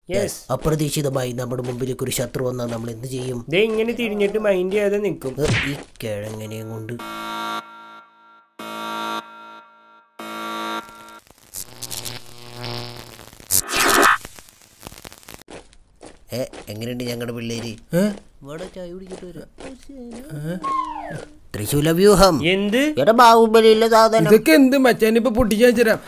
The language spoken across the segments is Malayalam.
അപ്രതീക്ഷിതമായി നമ്മുടെ മുമ്പിലേക്ക് ഒരു ശത്രു വന്നാൽ നമ്മൾ എന്ത് ചെയ്യും? ഇങ്ങനെ തിരിഞ്ഞിട്ട് മൈൻഡ് ചെയ്യാതെ നിൽക്കും. ഈ കിഴങ്ങനെയും കൊണ്ട് എങ്ങനെയുണ്ട് ഞങ്ങളുടെ പിള്ളേര്? തൃശ്ശൂല വ്യൂഹം എന്ത് ബാഹുബലിയിലെ സാധനം ഇതൊക്കെ എന്ത് മച്ചാനിപ്പോ പൊട്ടിച്ചാരാം.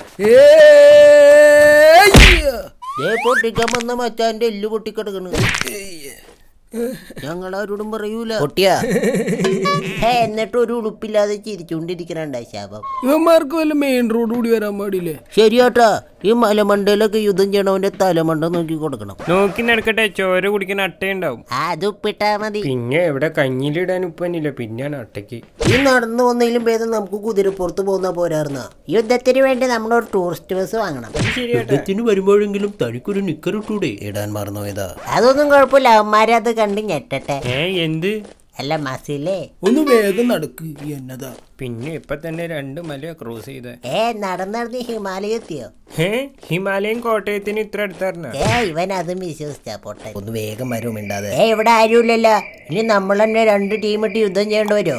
പൊട്ടിക്കാൻ വന്ന മച്ചാന്റെ എല്ല് പൊട്ടിക്കിടക്കണ്. ഞങ്ങളാരോടും പറയൂല പൊട്ടിയാ. എന്നിട്ട് ഒരു ഉടുപ്പില്ലാതെ ചിരിച്ചുകൊണ്ടിരിക്കണ ശാപം. ഇവന്മാർക്ക് വല്ല മെയിൻ റോഡ് കൂടി വരാൻ പാടില്ലേ? ശരിയാട്ടാ, ഈ മലമണ്ടയിലൊക്കെ യുദ്ധം ചെയ്യണവന്റെ തലമണ്ട നോക്കി കൊടുക്കണം. നോക്കി നടക്കട്ടെ, ചോര കുടിക്കുന്ന അട്ടയുണ്ടാവും. അത് ഉപ്പിട്ടാ മതി. പിന്നെ എവിടെ കഞ്ഞിലിടാൻ ഉപ്പന്നില്ല, പിന്നെയാണ് അട്ടയ്ക്ക്. ഈ നടന്നു വന്നതിലും ഭേദം നമുക്ക് കുതിരപ്പുറത്ത് പോകുന്ന പോരാർന്ന. യുദ്ധത്തിന് വേണ്ടി നമ്മളൊരു ടൂറിസ്റ്റ് ബസ് വാങ്ങണം. യുദ്ധത്തിന് വരുമ്പോഴെങ്കിലും തനിക്കൊരു നിക്കറിട്ടൂടെ? ഇടാൻ മറന്നു പോയതാ. അതൊന്നും കുഴപ്പമില്ല, അവന്മാരെ അത് കണ്ട് ഞെട്ടട്ടെ. എന്ത് അല്ല മസിലേ, ഒന്ന് വേഗം നടക്ക്. എന്നതാ പിന്നെ ഇപ്പൊ തന്നെ 2 മല ക്രോസ് ചെയ്ത. നടന്ന് ഹിമാലയ എത്തിയോ? ഹിമാലയൻ കോട്ടയത്തിന് ഇത്ര അടുത്തായിരുന്നു. ഇവൻ അതും വിശ്വസിച്ചാ പോട്ടെ. ഒന്ന് വേഗം വരും മിണ്ടാതെ. ഇവിടെ ആരുമില്ലല്ലോ. ഇനി നമ്മൾ തന്നെ 2 ടീമിട്ട് യുദ്ധം ചെയ്യേണ്ടി വരുമോ?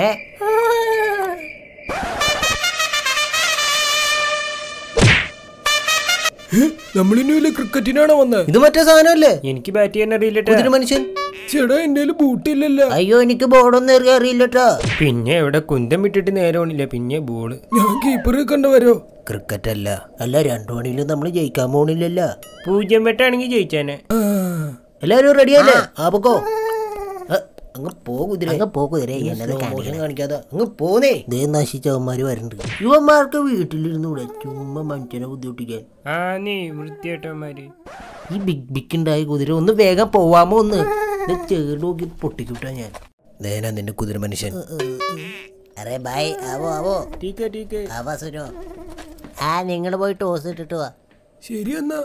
നമ്മളിനി വല്ല ക്രിക്കറ്റിനാണോ വന്നത്? ഇത് മറ്റേ സാധനമല്ലേ? എനിക്ക് ബാറ്റ് ചെയ്യാൻ അറിയില്ല മനുഷ്യൻ. ചേട്ടാ എന്റെ ബൂട്ടില്ലല്ലോ. അയ്യോ, എനിക്ക് ബോർഡൊന്നും അറിയില്ലട്ടോ. പിന്നെ ഇവിടെ കുന്തം വിട്ടിട്ട് നേരമില്ല, പിന്നെ ബോള്. ഞാൻ കീപ്പർ കണ്ടുവരോ? ക്രിക്കറ്റ് അല്ല 2 മണിയിലും നമ്മൾ ജയിക്കാൻ പോണില്ലല്ലോ. 0 വെട്ടാണെങ്കിൽ ജയിച്ചാനെ. എല്ലാരും റെഡിയല്ലേ? ആപ്പോ അങ്ങ് പോകുതിരേ കാണിക്കാതെ അങ്ങ് പോന്നേ. ഇതേ നശിച്ചവന്മാര് വരണ്ട്. യുവന്മാർക്ക് വീട്ടിലിരുന്നൂടെ ചുമ്മാ മനുഷ്യനെ ബുദ്ധിമുട്ടിക്കാൻ. വൃത്തിയായിട്ടവന്മാര്. ഈ ബിഗ് ഉണ്ടായ കുതിര ഒന്ന് വേഗം പോവാമോ? ഒന്ന് ചേർന്ന് നോക്കി പൊട്ടിക്കിട്ടാ ഞാൻ. നേനാ നിന്റെ കുതിര മനുഷ്യൻ. അറേ ബൈ, ആവോ ആവാ സുനോ. നിങ്ങള് പോയി ടോസ് ഇട്ടിട്ട് വാ. ശരി എന്നാ.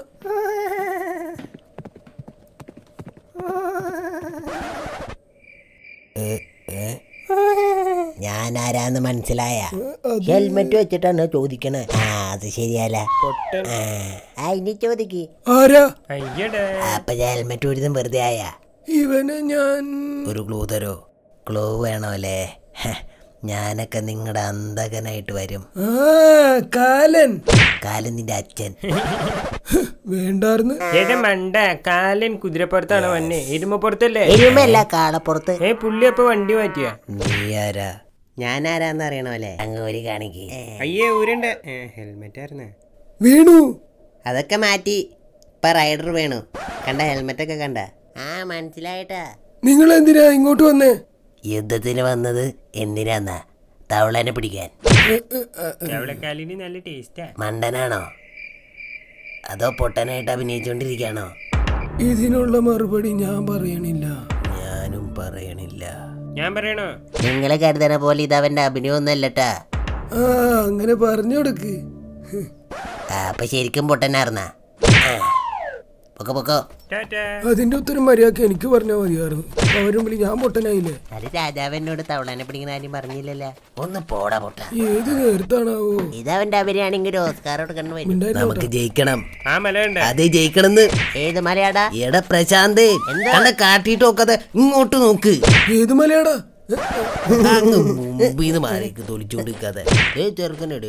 ഞാൻ ആരാന്ന് മനസ്സിലായ? ഹെൽമെറ്റ് വെച്ചിട്ടാണ് ചോദിക്കണേ. അത് ശരിയല്ല. ഇനി ചോദിക്ക്. അപ്പൊ ഹെൽമെറ്റ് ഒരുതും വെറുതെ ആയ? ഇവനെ ഞാൻ ഒരു ക്ലൂ തരോ? ക്ലൂ വേണോ അല്ലേ? ഞാനൊക്കെ നിങ്ങളുടെ അന്തകനായിട്ട് വരും. കാലൻ നിന്റെ അച്ഛൻ. വേണ്ടാർന്ന്. മണ്ട, കാലൻ കുതിരപ്പുറത്താണ് വന്നെ. എരുമപ്പുറത്തല്ലേ? എരുമല്ല, കാളപ്പുറത്ത്. പുള്ളി അപ്പൊ വണ്ടി മാറ്റിയാ? നീ ആരാ? ഞാൻ ആരാന്ന് അറിയണല്ലേ? അങ്ങ് ഒരു കാണിക്ക്. ഊരണ്ട. ഹെൽമെറ്റ് ആയിരുന്നേ. വേണു അതൊക്കെ മാറ്റി ഇപ്പൊ റൈഡർ വേണു. കണ്ട ഹെൽമെറ്റ് ഒക്കെ കണ്ട? മനസ്സിലായിട്ടാ. നിങ്ങൾ എന്തിനാ ഇങ്ങോട്ട് വന്നേ? യുദ്ധത്തിന് വന്നത് എന്തിനാന്നാ? തവളനെ പിടിക്കാൻ. തവളക്കാലിന് നല്ല ടേസ്റ്റാ. മണ്ടനാണോ അതോ പൊട്ടനായിട്ട് അഭിനയിച്ചോണ്ടിരിക്കാണോ? ഇതിനുള്ള മറുപടി ഞാൻ പറയണില്ല. ഞാനും പറയണില്ല. ഞാൻ പറയണോ? നിങ്ങളെ കരുതണ പോലെ ഇതവന്റെ അഭിനയൊന്നല്ലട്ടാ. അങ്ങനെ പറഞ്ഞു കൊടുക്ക്. അപ്പൊ ശരിക്കും പൊട്ടനാർന്നാ? പൊക്കോ. അതിന്റെ ഉത്തരം മര്യാദക്ക് എനിക്ക് പറഞ്ഞാൽ മതിയായിരുന്നു. അവരും വിളി ഞാൻ പൊട്ടനായില്ലേ? അത് രാജാവിനോട് തവളനെ പിടിക്കുന്ന കാര്യം പറഞ്ഞില്ലല്ലോ. ഒന്ന് പോടാ പൊട്ട. ഏത് നേരത്താണാവോ? ഇതവന്റെ അഭിനയാണെങ്കിൽ ഓസ്കാർ കൊടുക്കണം. നമുക്ക് ജയിക്കണം. അതെ, ജയിക്കണെന്ന്. ഏത് മലയാടാ? എടാ പ്രശാന്ത്, എന്താ കാട്ടിട്ട് നോക്കാതെ ഇങ്ങോട്ട് നോക്ക്. ഏത് മലയാടാ? മുമ്പിന്ന് മാരേക്ക് തൊളിച്ചോണ്ടിരിക്കാതെ. ചെറുക്കനെടു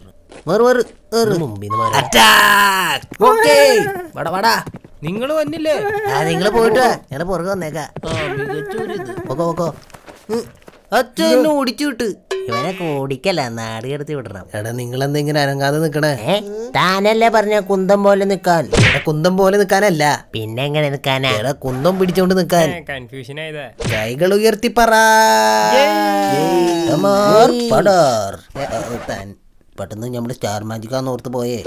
നിങ്ങൾ വന്നില്ലേ? നിങ്ങള് പോയിട്ട് ഞങ്ങള് പുറകെ വന്നേക്കാ. അച്ഛനെ ഓടിച്ചു വിട്ട്. ഇവനൊക്കെ ഓടിക്കല്ല, നാട് കടത്തി വിടണം. എടാ നിങ്ങളെന്തെങ്കിലും അനങ്ങാതെ നിക്കണേ? താനല്ലേ പറഞ്ഞ കുന്തം പോലെ നിക്കാൻ. കുന്തം പോലെ നിക്കാനല്ല, പിന്നെ എങ്ങനെ നിക്കാനാ? എടാ കുന്തം പിടിച്ചോണ്ട് നിക്കാൻ. കൺഫ്യൂഷൻ ആയതാ. കൈകൾ ഉയർത്തി പറ. പെട്ടെന്ന് നമ്മള് സ്റ്റാർ മാജിക്കാന്ന് ഓർത്ത് പോയേ.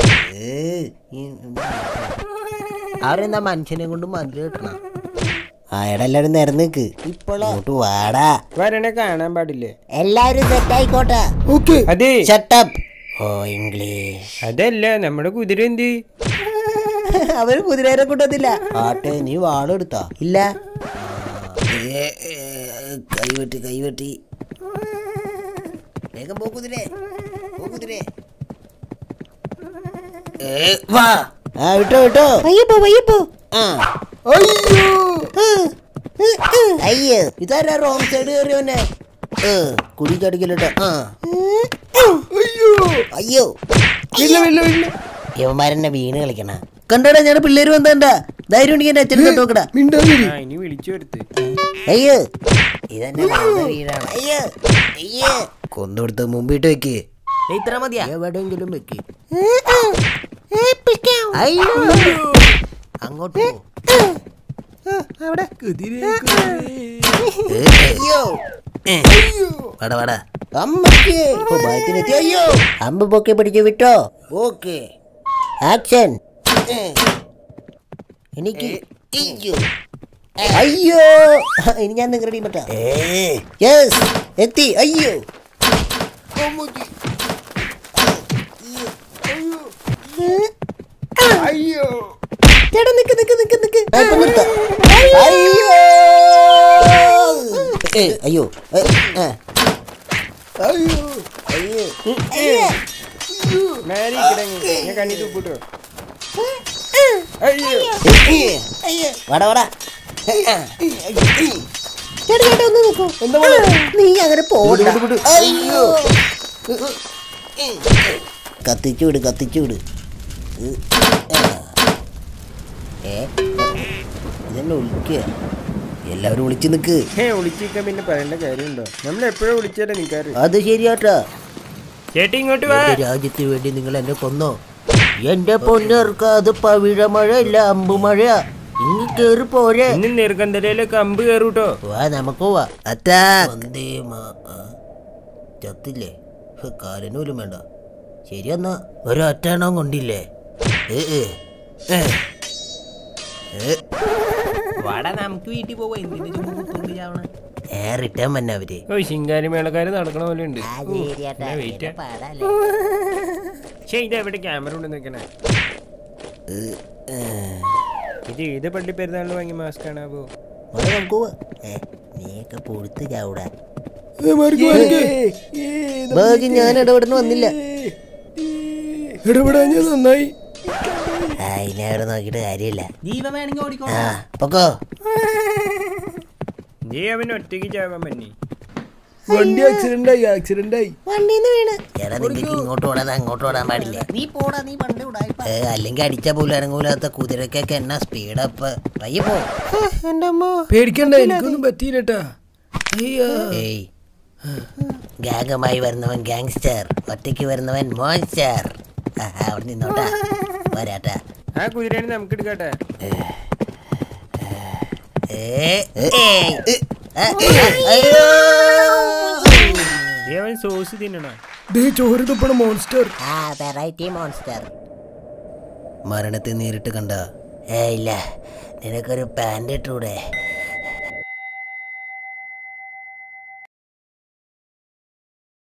അവരെന്താ മനുഷ്യനെ കൊണ്ട് മന്ത്രി കിട്ടണം. എടാ എല്ലാരും നിരന്ന് നിക്ക്. ഇപ്പോഴോട്ട് വാടാ. വരണേ കാണാൻ പാടില്ലേ? എല്ലാരും സെറ്റ് ആയിക്കോട്ടെ. അതെ, ഷട്ടപ്പ്. ഇംഗ്ലീഷ് അതല്ല, നമ്മുടെ കുതിര എന്ത്? അവര് കുതിരേനെ കൂട്ടത്തില്ല. ആട്ടെ, നീ വാളെടുത്താ? ഇല്ല. കൈവെട്ടി വേഗം പോ കുതിരേ. വാ. വിട്ടോ. അയ്യോ ഇതാരാ റോങ് സൈഡ് കയറിയോന്നെ കുടി കടിക്കലട്ടോ. അയ്യോ യവന്മാരെന്നെ വീണ് കളിക്കണ കണ്ടടാ. ഞാൻ പിള്ളേര് വന്നണ്ടാ. ധൈര്യം ഉണ്ടെങ്കിൽ എന്റെ അച്ഛനെ തൊട്ടോക്കടാ. ഇനി വിളിച്ചു വരുത്ത്. അയ്യോ ഇതെന്നെ വീടാണ്. അയ്യോ അയ്യോ കൊന്നുകൊടുത്ത് മുമ്പിട്ട് വെക്ക്. ഇത്ര മതിയാ? എവിടെയെങ്കിലും വെക്ക്. അയ്യോ അങ്ങോട്ട് വട അമ്മക്ക് ഭയത്തിനെത്തി. അയ്യോ അമ്പ് പൊക്കെ പിടിച്ചു വിട്ടോ. Okay action. എനിക്ക് അയ്യോ ഇനി ഞാൻ നിങ്ങളുടെ പറ്റാ. യെസ് എത്തി. അയ്യോ അയ്യോ ചേട്ടാ നിക്ക് നിക്ക് നിക്ക് നിക്ക്. അയ്യോ അയ്യോ അയ്യോ ഞാൻ കണ്ണി തുപ്പിട്ടോ. വട വട. ചേട്ടാ ഒന്ന് നോക്കൂ. നീ അങ്ങനെ പോടാ. അയ്യോ കത്തിച്ചു വിട് കത്തിച്ചു വിട്. ഇതെന്നെ വിളിക്കുക. എല്ലാവരും വിളിച്ചു നിക്ക്. വിളിച്ചിരിക്കാൻ പിന്നെ പറയേണ്ട കാര്യമുണ്ടോ? നമ്മൾ എപ്പോഴും വിളിച്ചാലേ നിൽക്കാറ്. അത് ശരിയാട്ടാ. ചേട്ടി ഇങ്ങോട്ട് വാ. രാജ്യത്തിന് വേണ്ടി നിങ്ങൾ എന്നെ കൊന്നോ? എന്റെ പൊന്നേർക്ക അത് പവിഴ മഴ ഇല്ല അമ്പുമഴയാ. ഇങ്ങ് കേറി പോരെ. ഇന്ന് നെറുകന്തലയിലേക്ക് അമ്പ് കയറൂട്ടോ. വാ നമുക്ക് പോവാ. അറ്റാക്ക്. ചത്തില്ലേ? കാലിനൂലും വേണ്ട. ശരിയെന്നാ ഒരൊറ്റെണ്ണം കൊണ്ടില്ലേ? വാടാ നമുക്ക് വീട്ടിൽ പോവാ. എന്തിനാ റിട്ടേൺ വന്നെ അവര്. ശിങ്കാരി മേളക്കാര് നടക്കണ പോലെ ഉണ്ട്. പക്ഷേ ഇതെവിടെ ക്യാമറ കൊണ്ട് നിൽക്കണേ? ഇത് ഏത് പള്ളി പെരുന്നാളിന് വാങ്ങി മാസ്ക് ആണാവോ? നീയൊക്കെ പൊടുത്ത് ചാവൂടാ. ഞാൻ ഇടപെടുന്ന വന്നില്ല. ഇടപെടാൻ ഞാൻ നന്നായി. അതിനവിടെ നോക്കിട്ട് കാര്യമില്ല. പൊക്കോ. നീ അവന് ഒറ്റയ്ക്ക് ചാവാൻ പറ്റി. വണ്ടി ആക്സിഡന്റ് ആയി. വണ്ടിന്ന് വീണ്. എടാ നിങ്ങൾക്ക് ഇങ്ങോട്ട് ഓടാതെ അങ്ങോട്ട് ഓടാൻ പാടില്ല. നീ പോടാ. നീ പണ്ട് അല്ലെങ്കിൽ അടിച്ച പോലും ഇറങ്ങൂലാത്ത കുതിരക്കൊക്കെ എന്നാ സ്പീഡപ്പ്. പയ്യെ പോ. പേടിക്കണ്ട, എനിക്കൊന്നും പറ്റിയില്ലട്ടാ. ഏയ് ഗാംഗുമായി വരുന്നവൻ ഗാങ്സ്റ്റർ, ഒറ്റയ്ക്ക് വരുന്നവൻ മോൺസ്റ്റർ. അവിടെ നിന്നോട്ടാ. വരാട്ടാ. ആ കുതിരേനെ നമുക്ക് എടുക്കാട്ടെ. അവൻ സോസ് തിന്നണ. ചോറ് തുപ്പണ മോൺസ്റ്റർ. മോൺസ്റ്റർ. മരണത്തെ നേരിട്ട് കണ്ട. ഇല്ല നിനക്കൊരു പാന്റ് ഇട്ടൂടെ?